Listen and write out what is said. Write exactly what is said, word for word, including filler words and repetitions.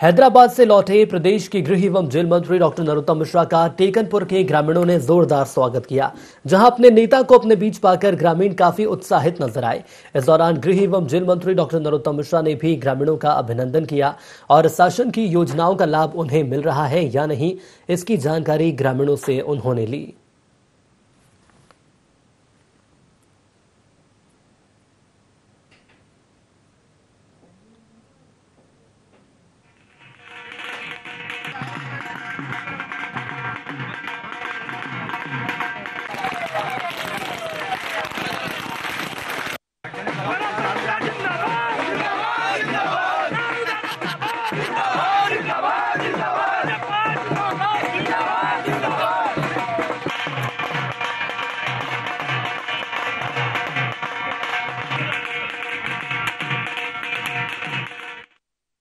हैदराबाद से लौटे प्रदेश के गृह एवं जेल मंत्री डॉक्टर नरोत्तम मिश्रा का टेकनपुर के ग्रामीणों ने जोरदार स्वागत किया, जहां अपने नेता को अपने बीच पाकर ग्रामीण काफी उत्साहित नजर आए। इस दौरान गृह एवं जेल मंत्री डॉक्टर नरोत्तम मिश्रा ने भी ग्रामीणों का अभिनंदन किया और शासन की योजनाओं का लाभ उन्हें मिल रहा है या नहीं, इसकी जानकारी ग्रामीणों से उन्होंने ली।